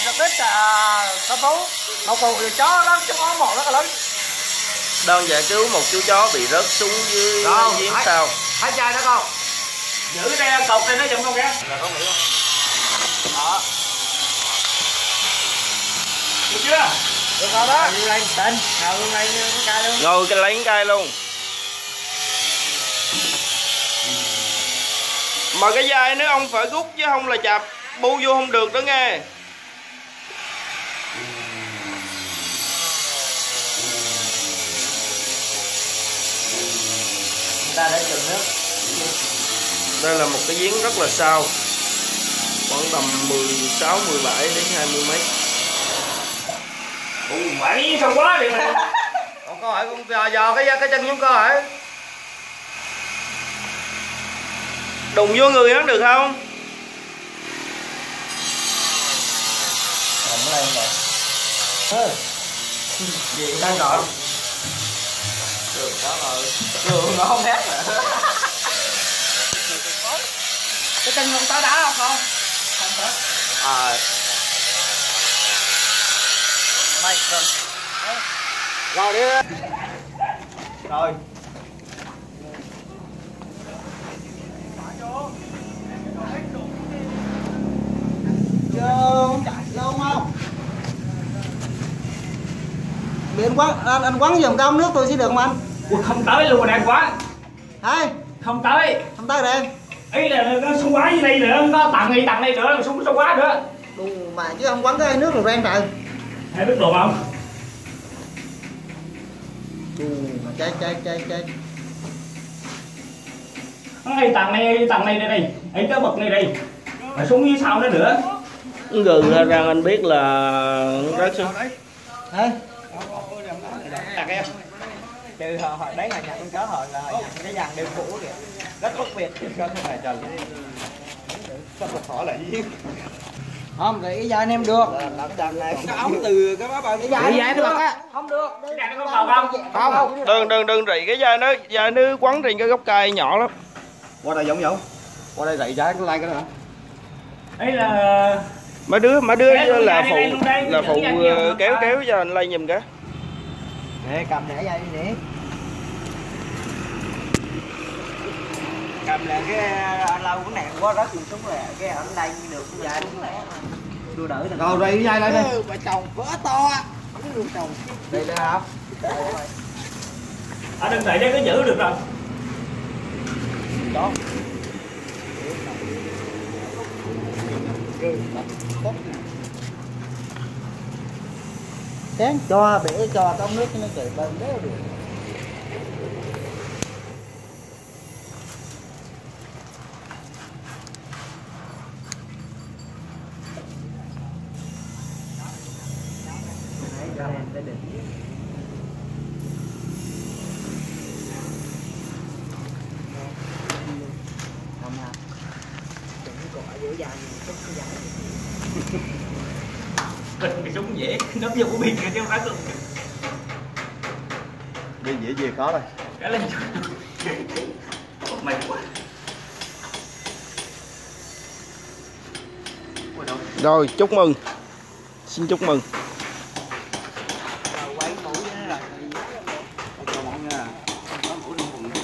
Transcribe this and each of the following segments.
được ít cấp cứu một cụ thì chó đó chứ có một rất là lớn. Đơn giải cứu một chú chó bị rớt xuống dưới giếng sao? Hai chai đó con. Giữ đây cột này nó giùm con kìa. Là con nghĩ không? Đó. Được chưa? Được rồi đó. Ngồi lên tỉnh. Ngồi lên cái cây luôn. Ngồi cái lấy cái cây luôn. Mà cái dây nếu ông phải rút chứ không là chập bu vô không được đó nghe. Người ta để chừng nước. Đây là một cái giếng rất là sâu, khoảng tầm 16, 17 đến 20 mét. Mày sâu quá vậy mày. Con có hỏi con dò cái chân giống con hỏi. Đụng vô người hắn được không? Cầm lên vậy. Gì đang gọi. Đường đó rồi. Đường nó không hát rồi. Cái chân không tới đá không con? Không tới. Mày rồi. Rồi đi. Rồi. Không chạy lâu không? Biển quán anh quán giùm cao nước tôi sẽ được không anh? Ủa, không tới luôn đang quá. Hai. Không tới. Không tới đây. Ý là nó xung quá dưới đây nữa, nó tặng đây nữa, nó xung quá nữa. Đù mà chứ không quán cái nước rồi ren trời. Hay biết đồ không? Đù mà chơi. Nó hay tặng này đây. Ấy cái bậc này đây. Mà xuống dưới sau đó nữa. Gừng ra rằng anh biết là rớt xuống. Đấy. Đặt em. Trừ hồi đấy là nhặt con chó hồi là nhặt cái dàn đêm cũ kìa. Rất bất biệt. Cho thế này trời. Sao một thỏ lại giếng. Không, thì cái dây em được. Cái ống từ cái bắp cái dây nó bật á. Không được. Cái dàn nó có cầu không? Không. Đừng rị cái dây nó quấn trên cái gốc cây nhỏ lắm. Qua đây giống. Qua đây rị trái cái like cái đó hả? Ấy là Mấy đứa là phụ kéo cho anh lay giùm cái. Nè cầm để dây đi nè. cầm là cái anh lâu cũng nè quá rớt xuống là cái ảnh đây được cái dây xuống lẹ đưa đỡ rồi rị cái dây lại đi. Bà chồng vỡ to á. Không chồng. Đây đây hả? Ở đừng đẩy đấy có giữ được rồi. Đó. Chén cho bể cho có nước nó chảy bần đéo được. Cái súng dễ, nó vô của pin chứ không phải luôn. Đi dễ gì có đây. Cái lên mày quá. Rồi chúc mừng. Xin chúc mừng. Quay mũi nữa rồi. Cho mọi người. Có mũi luôn cùng.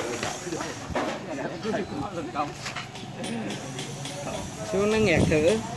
Xuống nó nghẹt thử.